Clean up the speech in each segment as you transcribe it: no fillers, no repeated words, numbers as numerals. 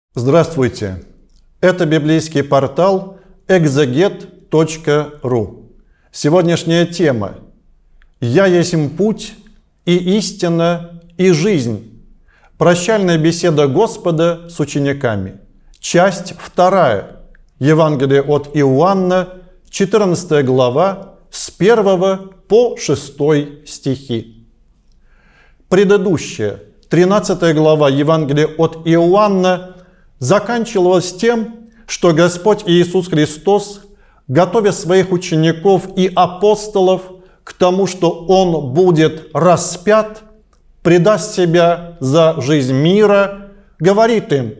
Здравствуйте! Это библейский портал exeget.ru. Сегодняшняя тема «Я есмь путь и истина и жизнь». Прощальная беседа Господа с учениками. Часть 2. Евангелие от Иоанна, 14 глава, с 1 по 6 стихи. Предыдущая, 13 глава Евангелия от Иоанна, заканчивалась тем, что Господь Иисус Христос, готовя своих учеников и апостолов к тому, что Он будет распят, предаст себя за жизнь мира, говорит им: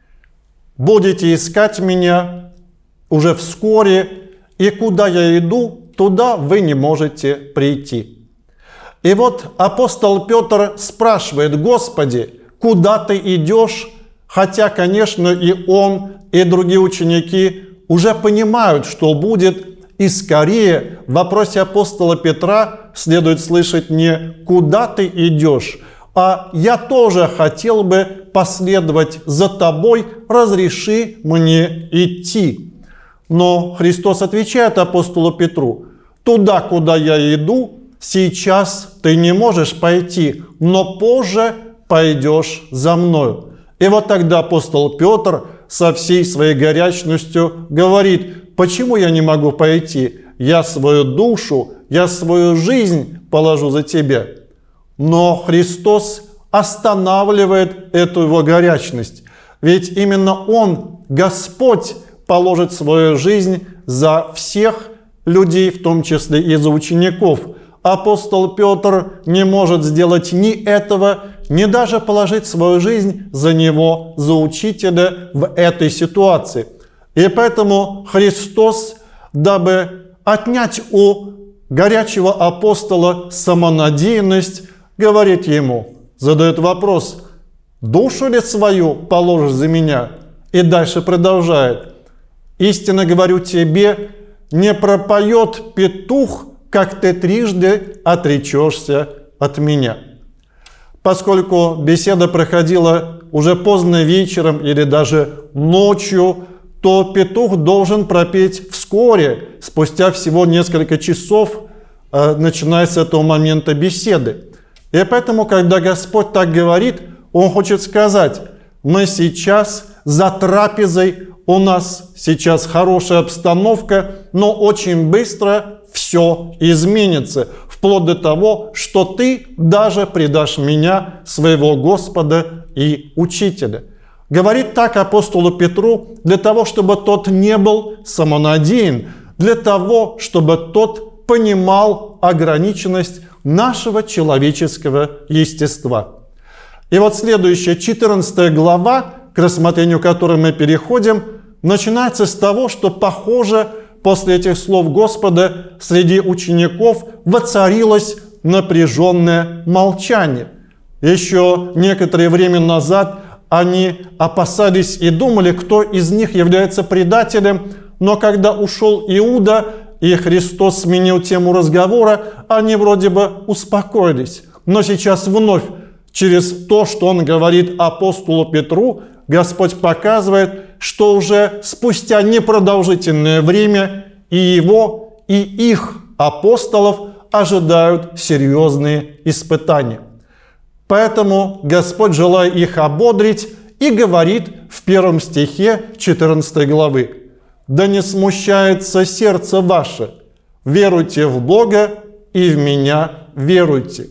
«Будете искать Меня уже вскоре, и куда Я иду, туда вы не можете прийти». И вот апостол Петр спрашивает: «Господи, куда Ты идешь?» Хотя, конечно, и он, и другие ученики уже понимают, что будет, и скорее в вопросе апостола Петра следует слышать не «куда ты идешь?», а «я тоже хотел бы последовать за тобой, разреши мне идти». Но Христос отвечает апостолу Петру: «Туда, куда я иду, сейчас ты не можешь пойти, но позже пойдешь за мною». И вот тогда апостол Петр со всей своей горячностью говорит: «Почему я не могу пойти? Я свою душу, я свою жизнь положу за тебя». Но Христос останавливает эту его горячность. Ведь именно Он, Господь, положит свою жизнь за всех людей, в том числе и за учеников. Апостол Петр не может сделать ни этого, ни даже положить свою жизнь за него, за учителя в этой ситуации. И поэтому Христос, дабы отнять у горячего апостола самонадеянность, говорит ему, задает вопрос: «Душу ли свою положишь за меня?» И дальше продолжает: «Истинно говорю тебе, не пропоет петух, как ты трижды отречешься от меня». Поскольку беседа проходила уже поздно вечером или даже ночью, то петух должен пропеть вскоре, спустя всего несколько часов, начиная с этого момента беседы. И поэтому, когда Господь так говорит, Он хочет сказать: мы сейчас за трапезой, у нас сейчас хорошая обстановка, но очень быстро все изменится, вплоть до того, что ты даже предашь меня, своего Господа и Учителя. Говорит так апостолу Петру для того, чтобы тот не был самонадеян, для того, чтобы тот понимал ограниченность нашего человеческого естества. И вот следующая, 14 глава, к рассмотрению которой мы переходим, начинается с того, что, похоже, после этих слов Господа среди учеников воцарилось напряженное молчание. Еще некоторое время назад они опасались и думали, кто из них является предателем, но когда ушел Иуда и Христос сменил тему разговора, они вроде бы успокоились. Но сейчас вновь, через то, что Он говорит апостолу Петру, Господь показывает, что уже спустя непродолжительное время и его, и их апостолов ожидают серьезные испытания. Поэтому Господь, желая их ободрить, и говорит в 1 стихе 14 главы: «Да не смущается сердце ваше, веруйте в Бога и в Меня веруйте».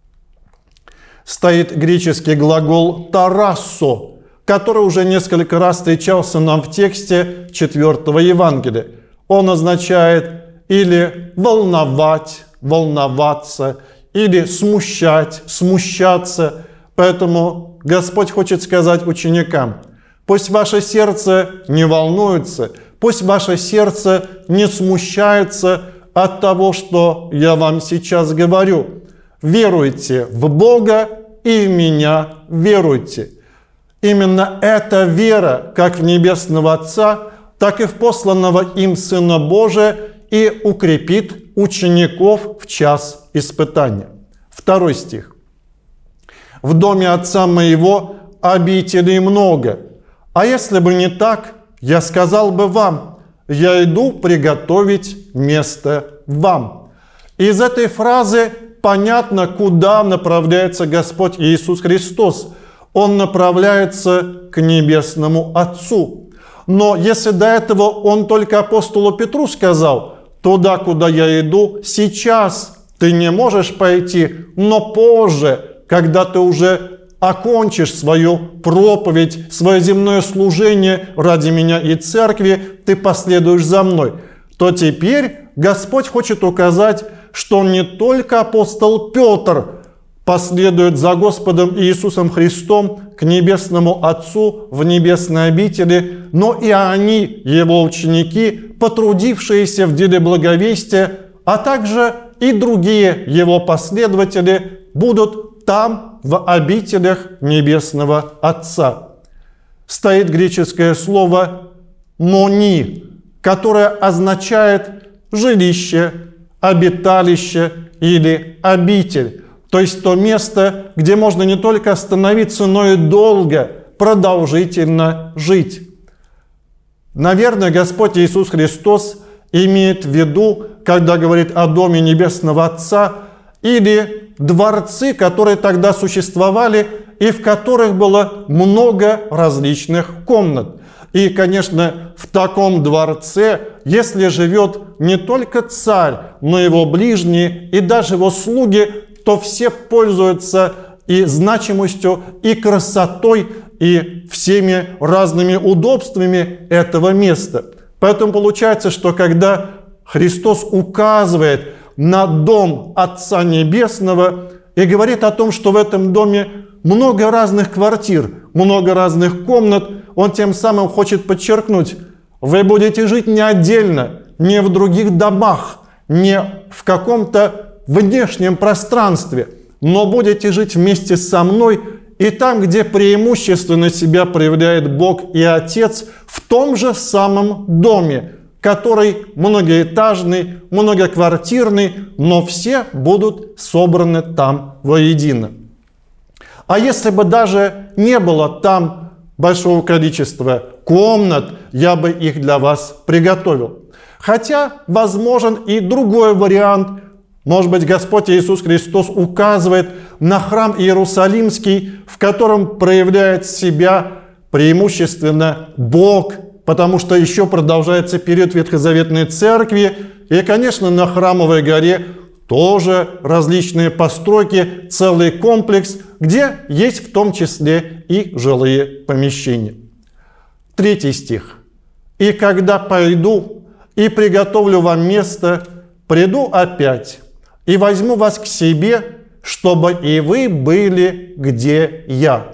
Стоит греческий глагол «тарассо», который уже несколько раз встречался нам в тексте 4-го Евангелия. Он означает или волновать, волноваться, или смущать, смущаться. Поэтому Господь хочет сказать ученикам: пусть ваше сердце не волнуется, пусть ваше сердце не смущается от того, что я вам сейчас говорю. Веруйте в Бога и в Меня веруйте. Именно эта вера, как в Небесного Отца, так и в посланного им Сына Божия, и укрепит учеников в час испытания. 2 стих. «В доме Отца моего обителей много, А если бы не так, я сказал бы вам: я иду приготовить место вам. Из этой фразы понятно, куда направляется Господь Иисус Христос. Он направляется к Небесному Отцу. Но если до этого Он только апостолу Петру сказал: туда, куда я иду, сейчас ты не можешь пойти, но позже, когда ты уже окончишь свою проповедь, свое земное служение ради меня и церкви, ты последуешь за мной, то теперь Господь хочет указать, что не только апостол Петр последует за Господом Иисусом Христом к Небесному Отцу в небесной обители, но и они, его ученики, потрудившиеся в деле благовестия, а также и другие его последователи будут там, в обителях Небесного Отца. Стоит греческое слово «мони», которое означает жилище, обиталище или обитель. То есть то место, где можно не только остановиться, но и долго, продолжительно жить. Наверное, Господь Иисус Христос имеет в виду, когда говорит о доме Небесного Отца, или дворцы, которые тогда существовали и в которых было много различных комнат. И, конечно, в таком дворце, если живет не только царь, но и его ближние и даже его слуги, то все пользуются и значимостью, и красотой, и всеми разными удобствами этого места. Поэтому получается, что когда Христос указывает на дом Отца Небесного и говорит о том, что в этом доме много разных квартир, много разных комнат, Он тем самым хочет подчеркнуть: вы будете жить не отдельно, не в других домах, не в каком-то внешнем пространстве, но будете жить вместе со мной и там, где преимущественно себя проявляет Бог и Отец, в том же самом доме, который многоэтажный, многоквартирный, но все будут собраны там воедино. А если бы даже не было там большого количества комнат, я бы их для вас приготовил. Хотя возможен и другой вариант. Может быть, Господь Иисус Христос указывает на храм Иерусалимский, в котором проявляет себя преимущественно Бог, потому что еще продолжается период Ветхозаветной Церкви. И, конечно, на Храмовой горе тоже различные постройки, целый комплекс, где есть в том числе и жилые помещения. 3 стих. «И когда пойду и приготовлю вам место, приду опять и возьму вас к себе, чтобы и вы были, где я».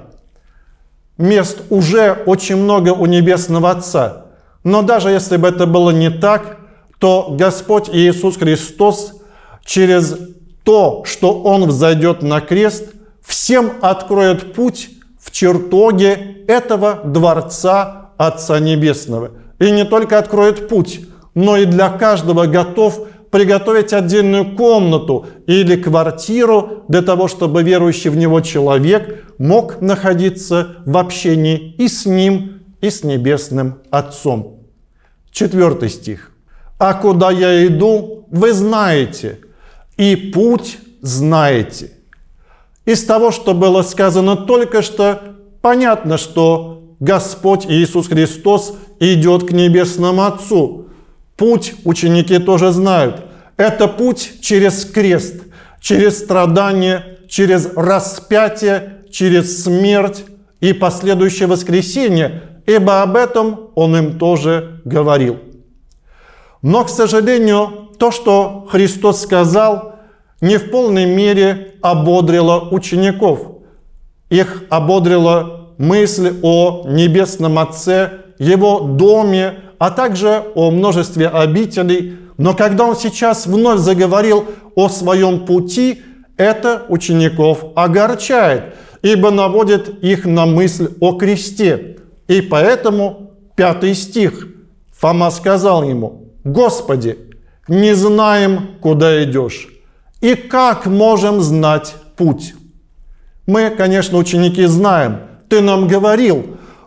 Мест уже очень много у Небесного Отца. Но даже если бы это было не так, то Господь Иисус Христос через то, что Он взойдет на крест, всем откроет путь в чертоге этого дворца Отца Небесного. И не только откроет путь, но и для каждого готов приготовить отдельную комнату или квартиру для того, чтобы верующий в Него человек мог находиться в общении и с Ним, и с Небесным Отцом. 4 стих. «А куда я иду, вы знаете, и путь знаете». Из того, что было сказано только что, понятно, что Господь Иисус Христос идет к Небесному Отцу. Путь ученики тоже знают. Это путь через крест, через страдания, через распятие, через смерть и последующее воскресение, ибо об этом Он им тоже говорил. Но, к сожалению, то, что Христос сказал, не в полной мере ободрило учеников. Их ободрила мысль о Небесном Отце, Его доме, а также о множестве обителей. Но когда Он сейчас вновь заговорил о своем пути, это учеников огорчает, ибо наводит их на мысль о кресте. И поэтому 5 стих. Фома сказал ему: «Господи, не знаем, куда идешь, и как можем знать путь?» Мы, конечно, ученики, знаем, Ты нам говорил,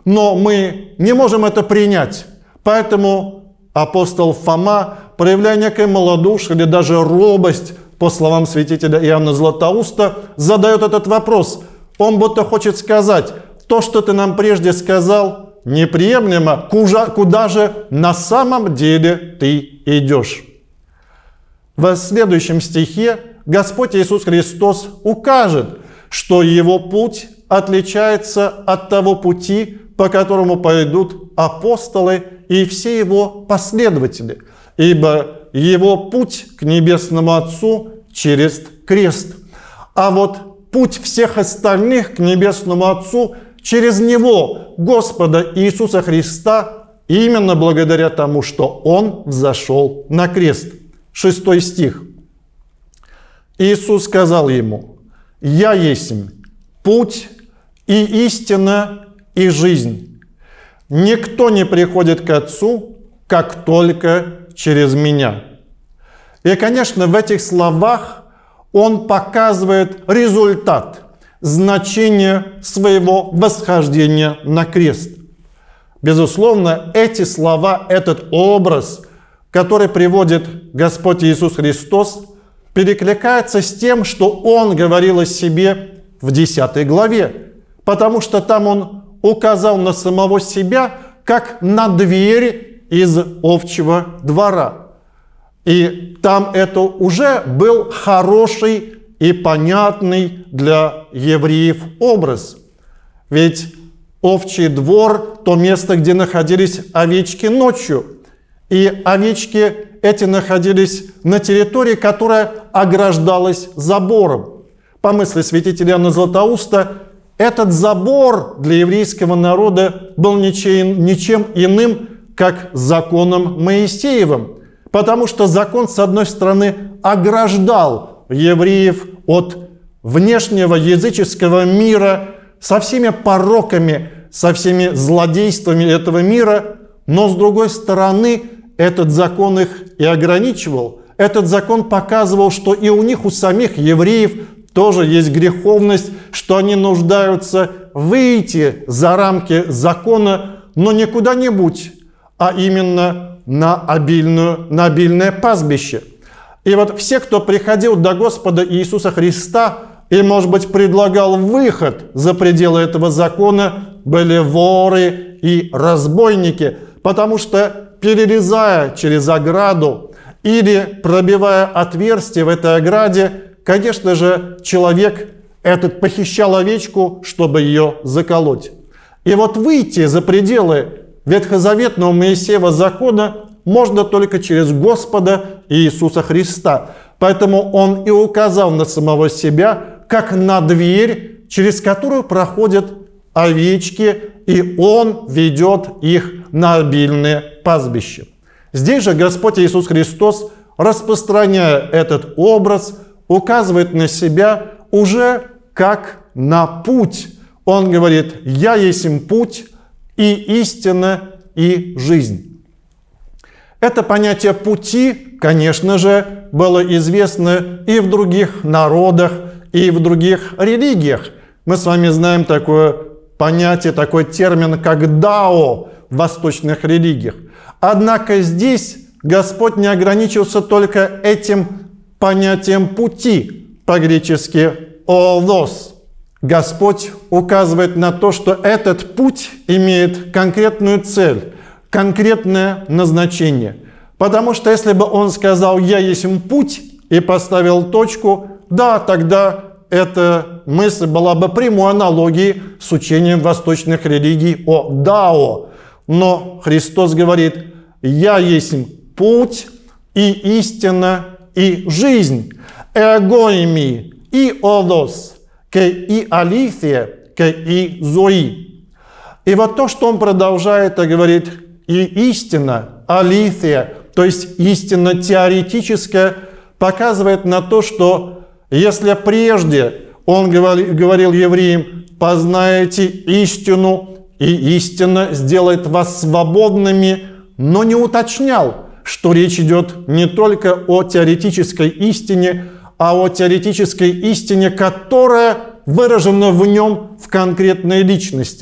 но мы не можем это принять. Поэтому апостол Фома, проявляя некое малодушие или даже робость, по словам святителя Иоанна Златоуста, задает этот вопрос. Он будто хочет сказать: то, что ты нам прежде сказал, неприемлемо, куда же на самом деле ты идешь? В следующем стихе Господь Иисус Христос укажет, что Его путь отличается от того пути, по которому пойдут апостолы и все Его последователи, ибо Его путь к Небесному Отцу через крест. А вот путь всех остальных к Небесному Отцу через Него, Господа Иисуса Христа, именно благодаря тому, что Он взошел на крест. 6 стих. Иисус сказал ему: «Я есть путь и истина и жизнь. Никто не приходит к Отцу, как только через Меня». И, конечно, в этих словах Он показывает результат, значение своего восхождения на крест. Безусловно, эти слова, этот образ, который приводит Господь Иисус Христос, перекликается с тем, что Он говорил о себе в 10 главе, потому что там Он указал на самого себя, как на дверь из овчьего двора. И там это уже был хороший и понятный для евреев образ. Ведь овчий двор – то место, где находились овечки ночью. И овечки эти находились на территории, которая ограждалась забором. По мысли святителя Иоанна Златоуста, этот забор для еврейского народа был ничем иным, как законом Моисеевым. Потому что закон, с одной стороны, ограждал евреев от внешнего языческого мира со всеми пороками, со всеми злодействами этого мира, но, с другой стороны, этот закон их и ограничивал. Этот закон показывал, что и у них, у самих евреев, тоже есть греховность, что они нуждаются выйти за рамки закона, но не куда-нибудь, а именно на обильное пастбище. И вот все, кто приходил до Господа Иисуса Христа и, может быть, предлагал выход за пределы этого закона, были воры и разбойники, потому что, перерезая через ограду или пробивая отверстие в этой ограде, конечно же, человек этот похищал овечку, чтобы ее заколоть. И вот выйти за пределы ветхозаветного Моисеева закона можно только через Господа Иисуса Христа. Поэтому Он и указал на самого себя, как на дверь, через которую проходят овечки, и Он ведет их на обильное пастбище. Здесь же Господь Иисус Христос, распространяя этот образ, указывает на себя уже как на путь. Он говорит: «Я есть путь и истина и жизнь». Это понятие пути, конечно же, было известно и в других народах, и в других религиях. Мы с вами знаем такое понятие, такой термин, как дао в восточных религиях. Однако здесь Господь не ограничился только этим понятием пути, по-гречески «олос». Господь указывает на то, что этот путь имеет конкретную цель, конкретное назначение. Потому что если бы Он сказал «я есть путь» и поставил точку, да, тогда эта мысль была бы прямой аналогией с учением восточных религий о дао. Но Христос говорит: «Я есть путь и истина и жизнь». «Эгоими и олос, ке и алифия, ке и зои». И вот то, что Он продолжает, говорит: «и истина, алифия», то есть истина теоретическая, показывает на то, что если прежде Он говорил евреям: «познаете истину, и истина сделает вас свободными», но не уточнял, что речь идет не только о теоретической истине, а о теоретической истине, которая выражена в нем в конкретной личности.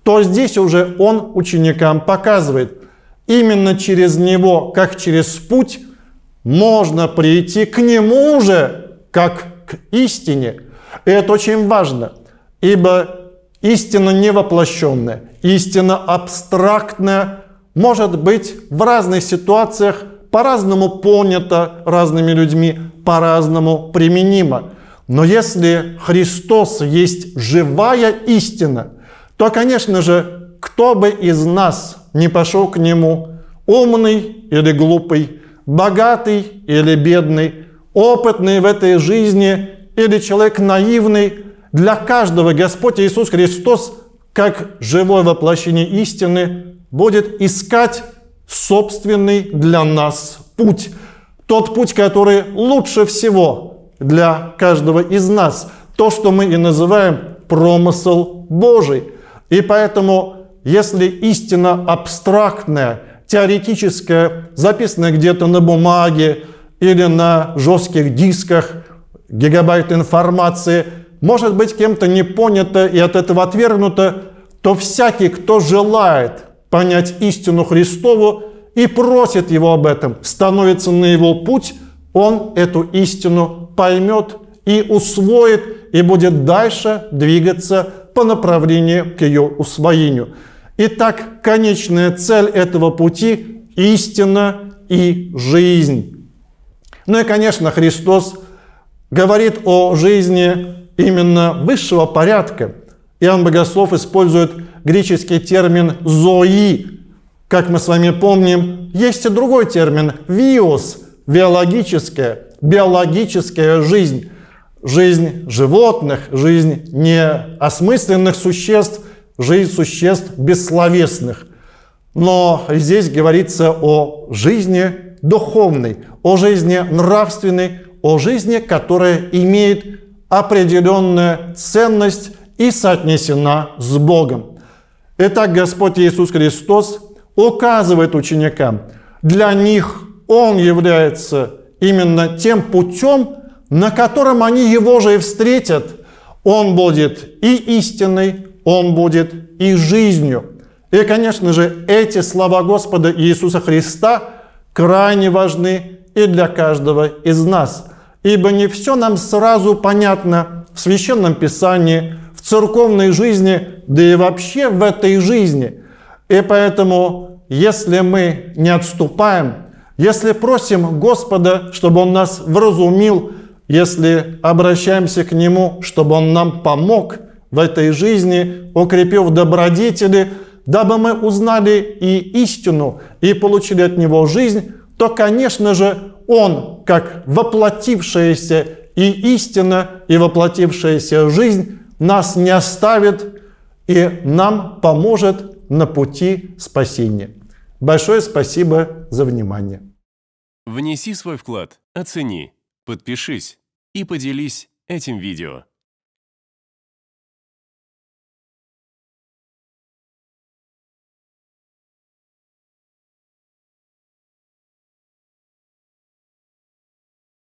то здесь уже он ученикам показывает, именно через него, как через путь, можно прийти к нему же, как к истине. И это очень важно, ибо истина невоплощенная, истина абстрактная, может быть в разных ситуациях по-разному понята разными людьми, по-разному применима. Но если Христос есть живая истина, то, конечно же, кто бы из нас не пошел к Нему, умный или глупый, богатый или бедный, опытный в этой жизни или человек наивный, для каждого Господь Иисус Христос, как живое воплощение истины, будет искать собственный для нас путь. Тот путь, который лучше всего для каждого из нас. То, что мы и называем промысел Божий. И поэтому, если истина абстрактная, теоретическая, записанная где-то на бумаге или на жестких дисках, гигабайт информации, может быть кем-то не понята и от этого отвергнута, то всякий, кто желает понять истину Христову и просит его об этом, становится на его путь, он эту истину поймет и усвоит, и будет дальше двигаться по направлению к ее усвоению. Итак, конечная цель этого пути – истина и жизнь. Ну и, конечно, Христос говорит о жизни именно высшего порядка. Иоанн Богослов использует греческий термин «зои». Как мы с вами помним, есть и другой термин «виос» – биологическая жизнь. Жизнь животных, жизнь неосмысленных существ, жизнь существ бессловесных. Но здесь говорится о жизни духовной, о жизни нравственной, о жизни, которая имеет определенную ценность и соотнесена с Богом. Итак, Господь Иисус Христос указывает ученикам, для них Он является именно тем путем, на котором они Его же и встретят. Он будет и истиной, Он будет и жизнью. И, конечно же, эти слова Господа Иисуса Христа крайне важны и для каждого из нас. Ибо не все нам сразу понятно в Священном Писании, в церковной жизни, да и вообще в этой жизни. И поэтому, если мы не отступаем, если просим Господа, чтобы Он нас вразумил, если обращаемся к Нему, чтобы Он нам помог в этой жизни, укрепил в добродетели, дабы мы узнали и истину, и получили от Него жизнь, то, конечно же, Он, как воплотившаяся и истина, и воплотившаяся жизнь, нас не оставит и нам поможет на пути спасения. Большое спасибо за внимание. Внеси свой вклад, оцени, подпишись и поделись этим видео.